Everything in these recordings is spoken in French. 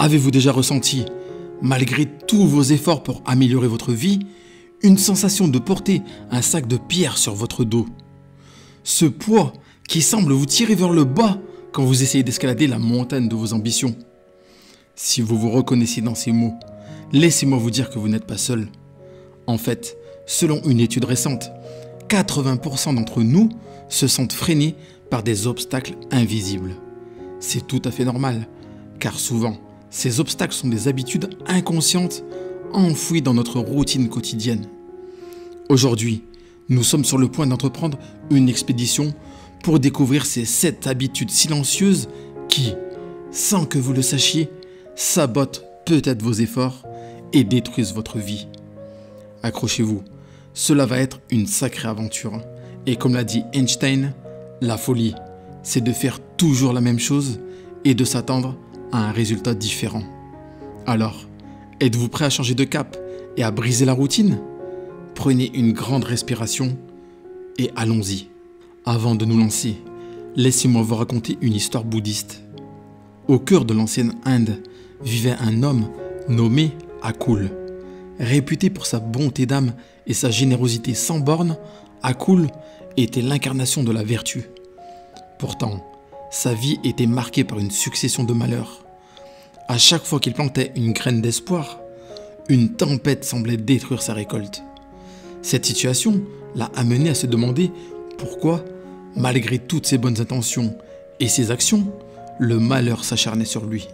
Avez-vous déjà ressenti, malgré tous vos efforts pour améliorer votre vie, une sensation de porter un sac de pierre sur votre dos? Ce poids qui semble vous tirer vers le bas quand vous essayez d'escalader la montagne de vos ambitions. Si vous vous reconnaissez dans ces mots, laissez-moi vous dire que vous n'êtes pas seul. En fait, selon une étude récente, 80% d'entre nous se sentent freinés par des obstacles invisibles. C'est tout à fait normal, car souvent, ces obstacles sont des habitudes inconscientes enfouies dans notre routine quotidienne. Aujourd'hui, nous sommes sur le point d'entreprendre une expédition pour découvrir ces 7 habitudes silencieuses qui, sans que vous le sachiez, sabotent peut-être vos efforts et détruisent votre vie. Accrochez-vous, cela va être une sacrée aventure. Et comme l'a dit Einstein, la folie, c'est de faire toujours la même chose et de s'attendre à un résultat différent. Alors, êtes-vous prêt à changer de cap et à briser la routine? Prenez une grande respiration et allons-y. Avant de nous lancer, laissez-moi vous raconter une histoire bouddhiste. Au cœur de l'ancienne Inde vivait un homme nommé Akul. Réputé pour sa bonté d'âme et sa générosité sans borne, Akul était l'incarnation de la vertu. Pourtant, sa vie était marquée par une succession de malheurs. À chaque fois qu'il plantait une graine d'espoir, une tempête semblait détruire sa récolte. Cette situation l'a amené à se demander pourquoi, malgré toutes ses bonnes intentions et ses actions, le malheur s'acharnait sur lui.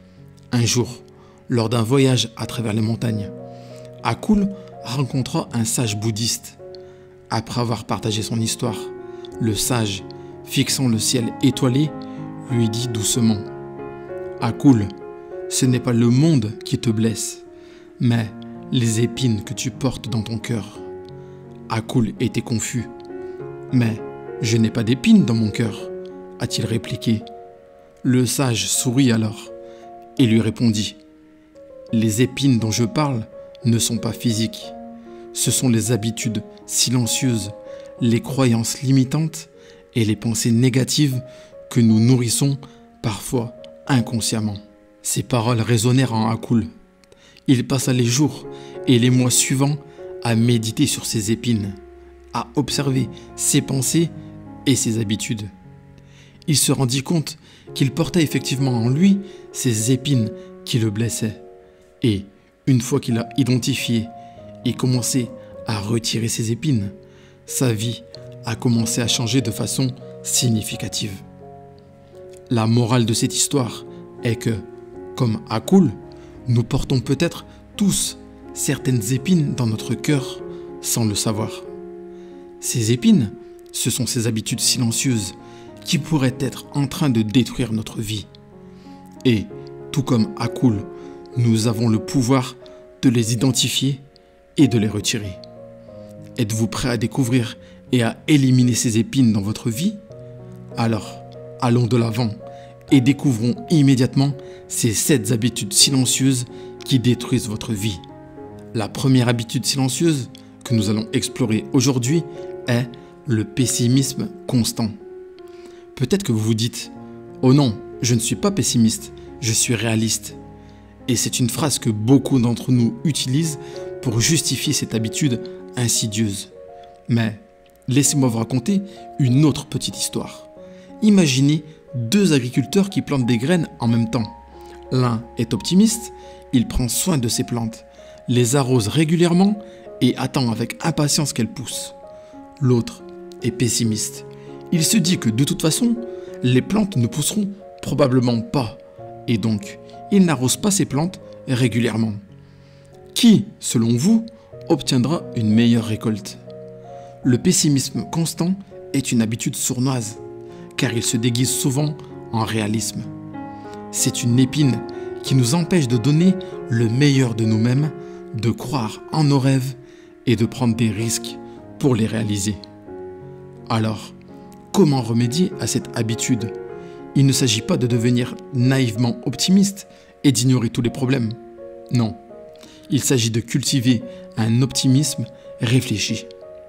Un jour, lors d'un voyage à travers les montagnes, Akul rencontra un sage bouddhiste. Après avoir partagé son histoire, le sage, fixant le ciel étoilé, lui dit doucement: « Akul, ce n'est pas le monde qui te blesse, mais les épines que tu portes dans ton cœur. » Akul était confus. « Mais je n'ai pas d'épines dans mon cœur, » a-t-il répliqué. Le sage sourit alors et lui répondit: « Les épines dont je parle ne sont pas physiques. Ce sont les habitudes silencieuses, les croyances limitantes et les pensées négatives que nous nourrissons parfois inconsciemment. » Ces paroles résonnèrent en Akul. Il passa les jours et les mois suivants à méditer sur ses épines, à observer ses pensées et ses habitudes. Il se rendit compte qu'il portait effectivement en lui ces épines qui le blessaient. Et une fois qu'il a identifié et commencé à retirer ses épines, sa vie a commencé à changer de façon significative. La morale de cette histoire est que, comme Akul, nous portons peut-être tous certaines épines dans notre cœur sans le savoir. Ces épines, ce sont ces habitudes silencieuses qui pourraient être en train de détruire notre vie. Et, tout comme Akul, nous avons le pouvoir de les identifier et de les retirer. Êtes-vous prêt à découvrir et à éliminer ces épines dans votre vie? Alors, allons de l'avant et découvrons immédiatement ces 7 habitudes silencieuses qui détruisent votre vie. La première habitude silencieuse que nous allons explorer aujourd'hui est le pessimisme constant. Peut-être que vous vous dites « Oh non, je ne suis pas pessimiste, je suis réaliste ». Et c'est une phrase que beaucoup d'entre nous utilisent pour justifier cette habitude insidieuse. Mais laissez-moi vous raconter une autre petite histoire. Imaginez 2 agriculteurs qui plantent des graines en même temps. L'un est optimiste, il prend soin de ses plantes, les arrose régulièrement et attend avec impatience qu'elles poussent. L'autre est pessimiste. Il se dit que de toute façon, les plantes ne pousseront probablement pas et donc il n'arrose pas ses plantes régulièrement. Qui, selon vous, obtiendra une meilleure récolte? Le pessimisme constant est une habitude sournoise, car il se déguise souvent en réalisme. C'est une épine qui nous empêche de donner le meilleur de nous-mêmes, de croire en nos rêves et de prendre des risques pour les réaliser. Alors, comment remédier à cette habitude? Il ne s'agit pas de devenir naïvement optimiste et d'ignorer tous les problèmes. Non, il s'agit de cultiver un optimisme réfléchi.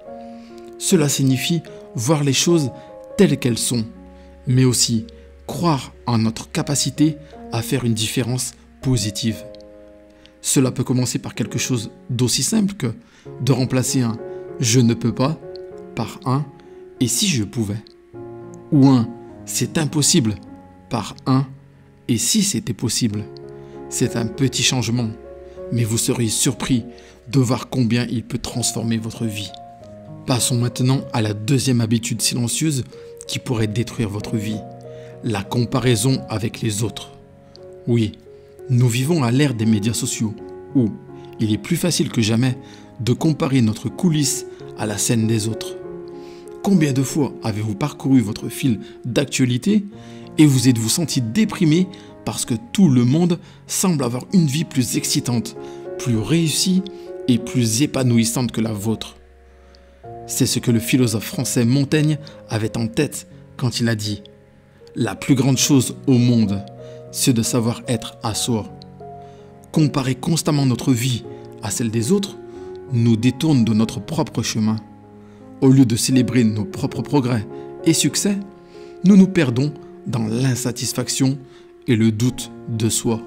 Cela signifie voir les choses telles qu'elles sont, mais aussi croire en notre capacité à faire une différence positive. Cela peut commencer par quelque chose d'aussi simple que de remplacer un « je ne peux pas » par un « et si je pouvais » ou un « c'est impossible » par un « et si c'était possible ». C'est un petit changement, mais vous seriez surpris de voir combien il peut transformer votre vie. Passons maintenant à la deuxième habitude silencieuse qui pourrait détruire votre vie, la comparaison avec les autres. Oui, nous vivons à l'ère des médias sociaux où il est plus facile que jamais de comparer notre coulisse à la scène des autres. Combien de fois avez-vous parcouru votre fil d'actualité et vous êtes-vous senti déprimé parce que tout le monde semble avoir une vie plus excitante, plus réussie et plus épanouissante que la vôtre? C'est ce que le philosophe français Montaigne avait en tête quand il a dit « La plus grande chose au monde, c'est de savoir être à soi ». Comparer constamment notre vie à celle des autres nous détourne de notre propre chemin. Au lieu de célébrer nos propres progrès et succès, nous nous perdons dans l'insatisfaction et le doute de soi.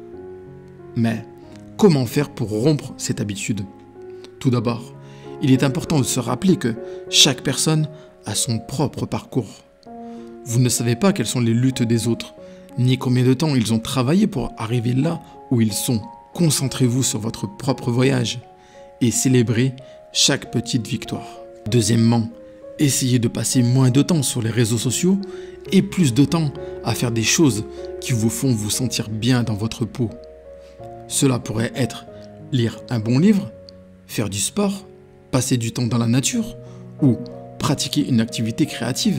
Mais comment faire pour rompre cette habitude? Tout d'abord, il est important de se rappeler que chaque personne a son propre parcours. Vous ne savez pas quelles sont les luttes des autres, ni combien de temps ils ont travaillé pour arriver là où ils sont. Concentrez-vous sur votre propre voyage et célébrez chaque petite victoire. Deuxièmement, essayez de passer moins de temps sur les réseaux sociaux et plus de temps à faire des choses qui vous font vous sentir bien dans votre peau. Cela pourrait être lire un bon livre, faire du sport, passer du temps dans la nature ou pratiquer une activité créative.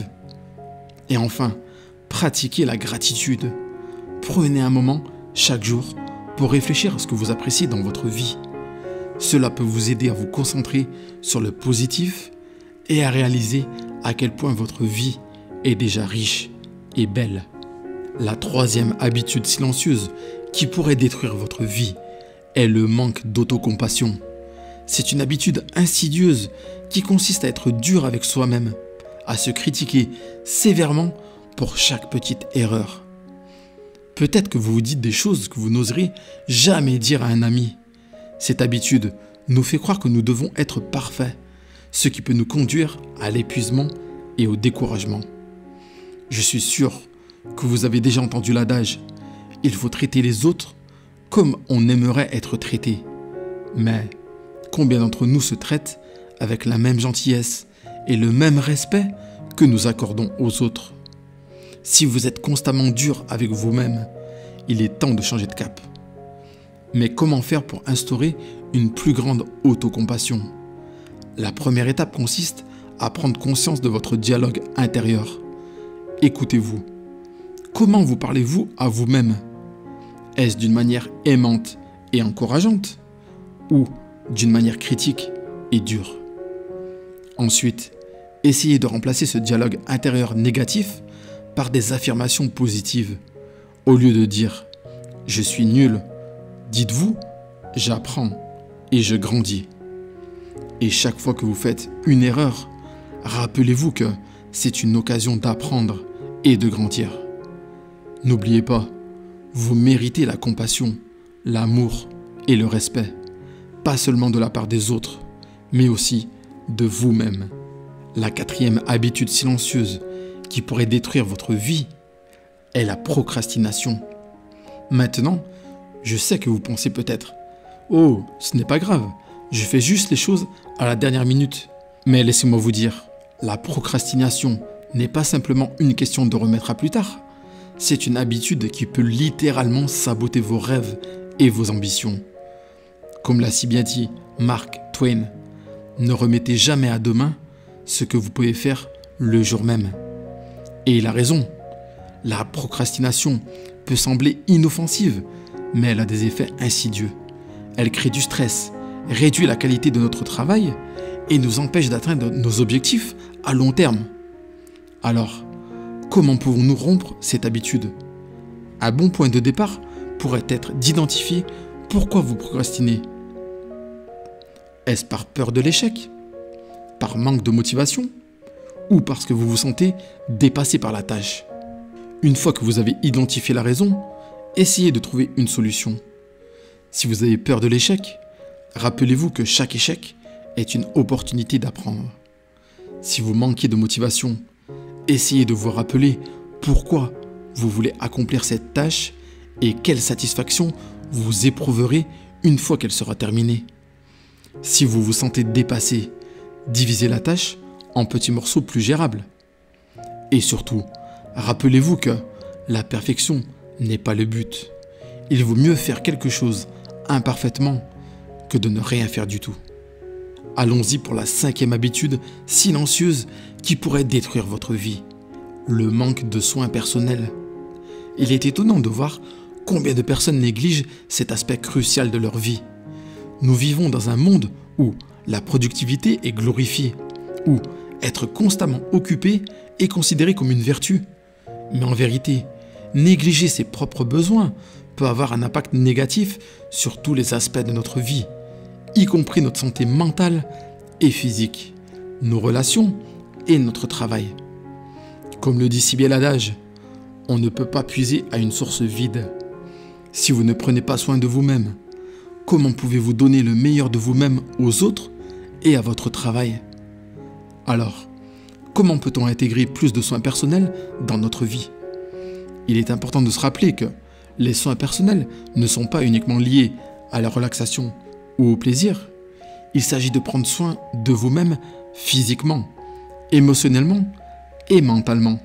Et enfin, pratiquez la gratitude. Prenez un moment chaque jour pour réfléchir à ce que vous appréciez dans votre vie. Cela peut vous aider à vous concentrer sur le positif et à réaliser à quel point votre vie est déjà riche et belle. La troisième habitude silencieuse qui pourrait détruire votre vie est le manque d'autocompassion. C'est une habitude insidieuse qui consiste à être dur avec soi-même, à se critiquer sévèrement pour chaque petite erreur. Peut-être que vous vous dites des choses que vous n'oserez jamais dire à un ami. Cette habitude nous fait croire que nous devons être parfaits, ce qui peut nous conduire à l'épuisement et au découragement. Je suis sûr que vous avez déjà entendu l'adage « Il faut traiter les autres comme on aimerait être traité ». Mais combien d'entre nous se traitent avec la même gentillesse et le même respect que nous accordons aux autres? Si vous êtes constamment dur avec vous-même, il est temps de changer de cap. Mais comment faire pour instaurer une plus grande autocompassion? La première étape consiste à prendre conscience de votre dialogue intérieur. Écoutez-vous. Comment vous parlez-vous à vous-même? Est-ce d'une manière aimante et encourageante ou d'une manière critique et dure? Ensuite, essayez de remplacer ce dialogue intérieur négatif par des affirmations positives. Au lieu de dire « je suis nul », dites-vous « j'apprends et je grandis ». Et chaque fois que vous faites une erreur, rappelez-vous que c'est une occasion d'apprendre et de grandir. N'oubliez pas, vous méritez la compassion, l'amour et le respect, pas seulement de la part des autres, mais aussi de vous-même. La quatrième habitude silencieuse qui pourrait détruire votre vie est la procrastination. Maintenant, je sais que vous pensez peut-être « Oh, ce n'est pas grave, je fais juste les choses à la dernière minute. » Mais laissez-moi vous dire, la procrastination n'est pas simplement une question de remettre à plus tard. C'est une habitude qui peut littéralement saboter vos rêves et vos ambitions. Comme l'a si bien dit Mark Twain, ne remettez jamais à demain ce que vous pouvez faire le jour même. Et il a raison. La procrastination peut sembler inoffensive, mais elle a des effets insidieux. Elle crée du stress, réduit la qualité de notre travail et nous empêche d'atteindre nos objectifs à long terme. Alors, comment pouvons-nous rompre cette habitude? Un bon point de départ pourrait être d'identifier pourquoi vous procrastinez. Est-ce par peur de l'échec? Par manque de motivation? Ou parce que vous vous sentez dépassé par la tâche? Une fois que vous avez identifié la raison, essayez de trouver une solution. Si vous avez peur de l'échec, rappelez-vous que chaque échec est une opportunité d'apprendre. Si vous manquez de motivation, essayez de vous rappeler pourquoi vous voulez accomplir cette tâche et quelle satisfaction vous éprouverez une fois qu'elle sera terminée. Si vous vous sentez dépassé, divisez la tâche en petits morceaux plus gérables. Et surtout, rappelez-vous que la perfection n'est pas le but. Il vaut mieux faire quelque chose imparfaitement que de ne rien faire du tout. Allons-y pour la 5e habitude silencieuse qui pourrait détruire votre vie. Le manque de soins personnels. Il est étonnant de voir combien de personnes négligent cet aspect crucial de leur vie. Nous vivons dans un monde où la productivité est glorifiée, où être constamment occupé est considéré comme une vertu. Mais en vérité, négliger ses propres besoins peut avoir un impact négatif sur tous les aspects de notre vie, y compris notre santé mentale et physique, nos relations et notre travail. Comme le dit si bien l'adage, on ne peut pas puiser à une source vide. Si vous ne prenez pas soin de vous-même, comment pouvez-vous donner le meilleur de vous-même aux autres et à votre travail? Alors, comment peut-on intégrer plus de soins personnels dans notre vie? Il est important de se rappeler que les soins personnels ne sont pas uniquement liés à la relaxation ou au plaisir. Il s'agit de prendre soin de vous-même physiquement, émotionnellement et mentalement.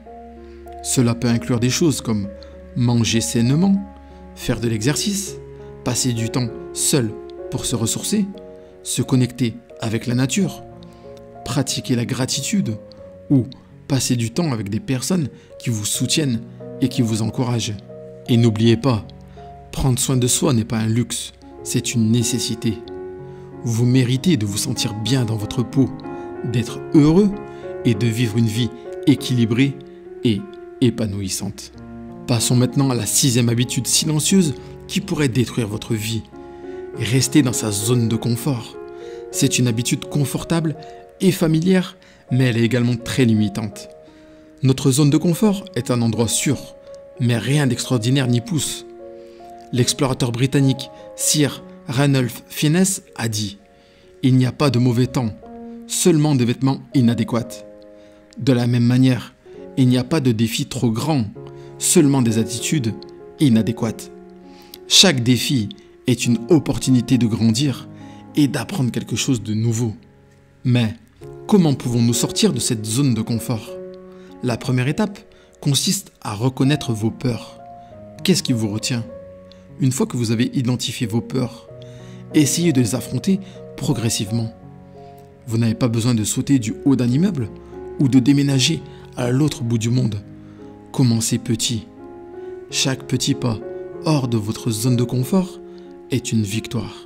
Cela peut inclure des choses comme manger sainement, faire de l'exercice, passer du temps seul pour se ressourcer, se connecter avec la nature, pratiquer la gratitude ou passer du temps avec des personnes qui vous soutiennent et qui vous encouragent. Et n'oubliez pas, prendre soin de soi n'est pas un luxe, c'est une nécessité. Vous méritez de vous sentir bien dans votre peau, d'être heureux et de vivre une vie équilibrée et épanouissante. Passons maintenant à la 6e habitude silencieuse qui pourrait détruire votre vie. Rester dans sa zone de confort. C'est une habitude confortable et familière, mais elle est également très limitante. Notre zone de confort est un endroit sûr, mais rien d'extraordinaire n'y pousse. L'explorateur britannique Sir Ranulph Fiennes a dit « Il n'y a pas de mauvais temps, seulement des vêtements inadéquats. » De la même manière, il n'y a pas de défi trop grand, seulement des attitudes inadéquates. Chaque défi est une opportunité de grandir et d'apprendre quelque chose de nouveau. Mais comment pouvons-nous sortir de cette zone de confort? La première étape consiste à reconnaître vos peurs. Qu'est-ce qui vous retient? Une fois que vous avez identifié vos peurs, essayez de les affronter progressivement. Vous n'avez pas besoin de sauter du haut d'un immeuble ou de déménager à l'autre bout du monde. Commencez petit. Chaque petit pas hors de votre zone de confort est une victoire.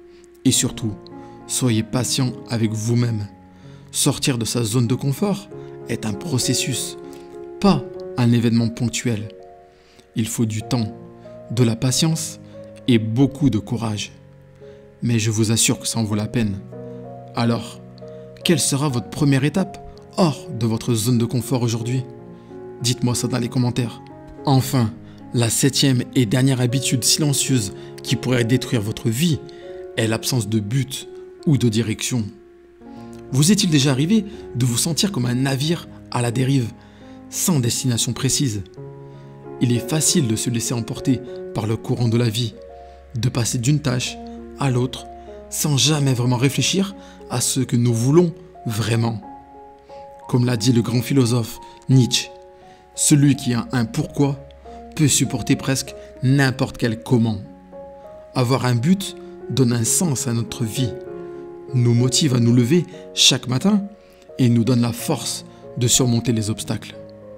Et surtout, soyez patient avec vous-même. Sortir de sa zone de confort est un processus, pas un événement ponctuel. Il faut du temps, de la patience et beaucoup de courage. Mais je vous assure que ça en vaut la peine. Alors, quelle sera votre première étape hors de votre zone de confort aujourd'hui? Dites-moi ça dans les commentaires. Enfin, la 7e et dernière habitude silencieuse qui pourrait détruire votre vie est l'absence de but ou de direction. Vous est-il déjà arrivé de vous sentir comme un navire à la dérive, sans destination précise? Il est facile de se laisser emporter par le courant de la vie, de passer d'une tâche à l'autre sans jamais vraiment réfléchir à ce que nous voulons vraiment. Comme l'a dit le grand philosophe Nietzsche, celui qui a un pourquoi peut supporter presque n'importe quel comment. Avoir un but donne un sens à notre vie, nous motive à nous lever chaque matin et nous donne la force de surmonter les obstacles.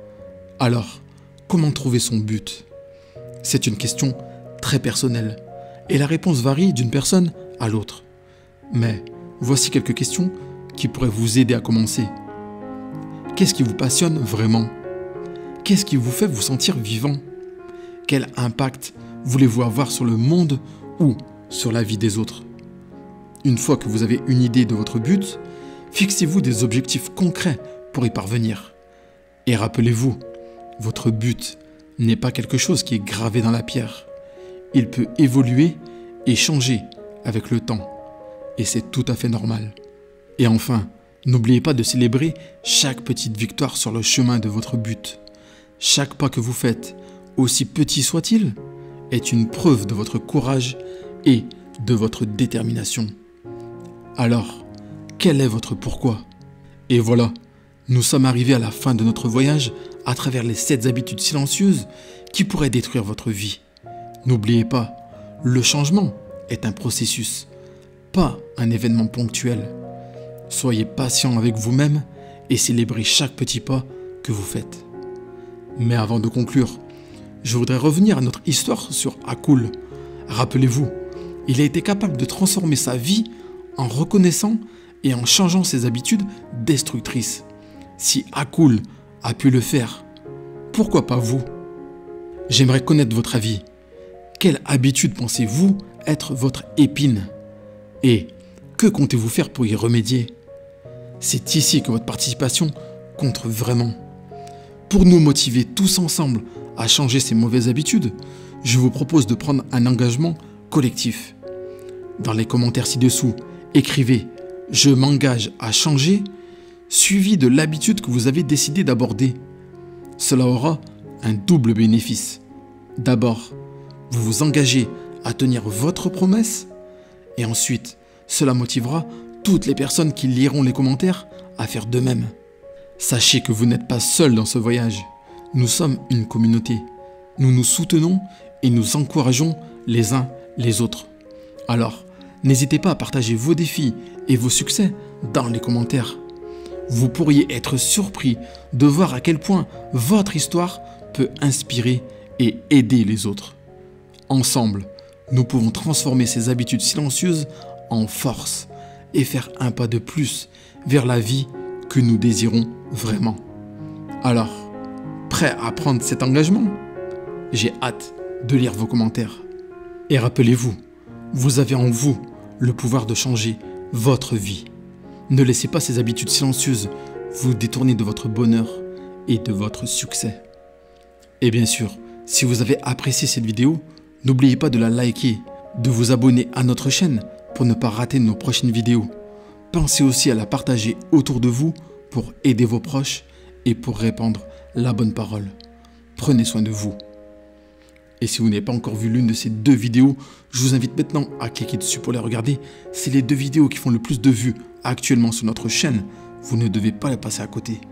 Alors, comment trouver son but? C'est une question très personnelle et la réponse varie d'une personne à l'autre. Mais voici quelques questions qui pourraient vous aider à commencer. Qu'est-ce qui vous passionne vraiment? Qu'est-ce qui vous fait vous sentir vivant? Quel impact voulez-vous avoir sur le monde ou sur la vie des autres? Une fois que vous avez une idée de votre but, fixez-vous des objectifs concrets pour y parvenir. Et rappelez-vous, votre but n'est pas quelque chose qui est gravé dans la pierre. il peut évoluer et changer avec le temps. Et c'est tout à fait normal. Et enfin, n'oubliez pas de célébrer chaque petite victoire sur le chemin de votre but. Chaque pas que vous faites, aussi petit soit-il, est une preuve de votre courage et de votre détermination. Alors, quel est votre pourquoi? Et voilà, nous sommes arrivés à la fin de notre voyage à travers les 7 habitudes silencieuses qui pourraient détruire votre vie. N'oubliez pas, le changement est un processus, pas un événement ponctuel. Soyez patient avec vous-même et célébrez chaque petit pas que vous faites. Mais avant de conclure, je voudrais revenir à notre histoire sur Akul. Rappelez-vous, il a été capable de transformer sa vie en reconnaissant et en changeant ses habitudes destructrices. Si Akul a pu le faire, pourquoi pas vous? J'aimerais connaître votre avis. Quelle habitude pensez-vous être votre épine? Et que comptez-vous faire pour y remédier? C'est ici que votre participation compte vraiment. Pour nous motiver tous ensemble à changer ces mauvaises habitudes, je vous propose de prendre un engagement collectif. Dans les commentaires ci-dessous, écrivez « Je m'engage à changer » suivi de l'habitude que vous avez décidé d'aborder. Cela aura un double bénéfice. D'abord, vous vous engagez à tenir votre promesse et ensuite, cela motivera toutes les personnes qui liront les commentaires à faire de même. Sachez que vous n'êtes pas seul dans ce voyage. Nous sommes une communauté. Nous nous soutenons et nous encourageons les uns les autres. Alors, n'hésitez pas à partager vos défis et vos succès dans les commentaires. Vous pourriez être surpris de voir à quel point votre histoire peut inspirer et aider les autres. Ensemble, nous pouvons transformer ces habitudes silencieuses en force et faire un pas de plus vers la vie que nous désirons vraiment. Alors, prêt à prendre cet engagement? J'ai hâte de lire vos commentaires. Et rappelez-vous, vous avez en vous le pouvoir de changer votre vie. Ne laissez pas ces habitudes silencieuses vous détourner de votre bonheur et de votre succès. Et bien sûr, si vous avez apprécié cette vidéo, n'oubliez pas de la liker, de vous abonner à notre chaîne pour ne pas rater nos prochaines vidéos. Pensez aussi à la partager autour de vous pour aider vos proches et pour répandre la bonne parole. Prenez soin de vous. Et si vous n'avez pas encore vu l'une de ces 2 vidéos, je vous invite maintenant à cliquer dessus pour les regarder. C'est les 2 vidéos qui font le plus de vues actuellement sur notre chaîne. Vous ne devez pas les passer à côté.